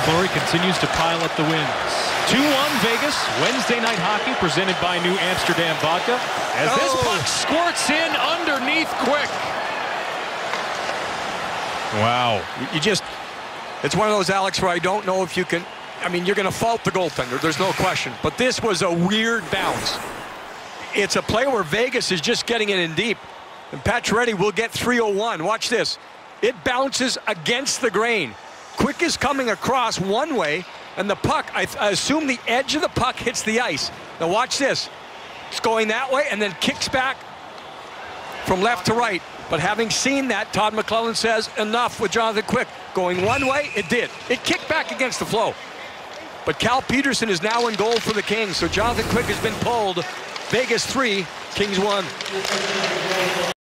McClory continues to pile up the wins. 2-1 Vegas. Wednesday night hockey presented by New Amsterdam Vodka. As this puck squirts in underneath Quick. Wow. It's one of those, Alex, where I don't know if you can. I mean, you're going to fault the goaltender. There's no question. But this was a weird bounce. It's a play where Vegas is just getting it in deep. And Pacioretty will get 301. Watch this. It bounces against the grain. Quick is coming across one way, and the puck, I assume the edge of the puck hits the ice. Now watch this. It's going that way and then kicks back from left to right. But having seen that, Todd McLellan says enough with Jonathan Quick. Going one way, it did. It kicked back against the flow. But Cal Peterson is now in goal for the Kings. So Jonathan Quick has been pulled. Vegas 3, Kings 1.